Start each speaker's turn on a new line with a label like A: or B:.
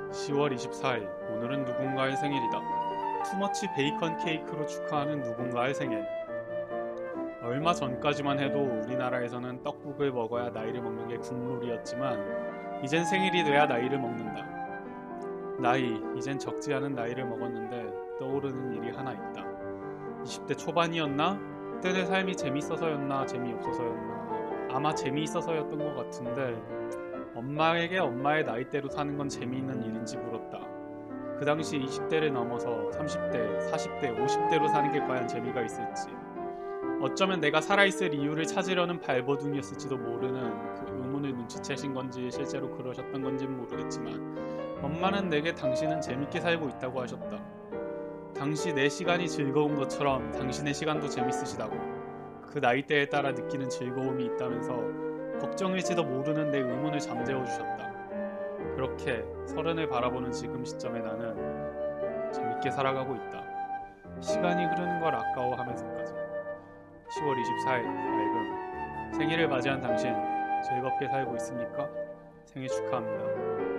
A: 10월 24일, 오늘은 누군가의 생일이다. 투머치 베이컨 케이크로 축하하는 누군가의 생일. 얼마 전까지만 해도 우리나라에서는 떡국을 먹어야 나이를 먹는 게 국룰이었지만 이젠 생일이 돼야 나이를 먹는다. 나이, 이젠 적지 않은 나이를 먹었는데 떠오르는 일이 하나 있다. 20대 초반이었나? 그때 내 삶이 재밌어서였나 재미없어서였나? 아마 재미있어서였던 것 같은데 엄마에게 엄마의 나이대로 사는 건 재미있는 일인지 물었다. 그 당시 20대를 넘어서 30대, 40대, 50대로 사는 게 과연 재미가 있을지. 어쩌면 내가 살아있을 이유를 찾으려는 발버둥이었을지도 모르는 그 의문을 눈치채신 건지 실제로 그러셨던 건지는 모르겠지만 엄마는 내게 당신은 재밌게 살고 있다고 하셨다. 당시 내 시간이 즐거운 것처럼 당신의 시간도 재밌으시다고. 그 나이대에 따라 느끼는 즐거움이 있다면서 걱정일지도 모르는 내 의문을 잠재워 주셨다. 그렇게 서른을 바라보는 지금 시점에 나는 재밌게 살아가고 있다. 시간이 흐르는 걸 아까워하면서까지. 10월 24일 맑음. 생일을 맞이한 당신 즐겁게 살고 있습니까? 생일 축하합니다.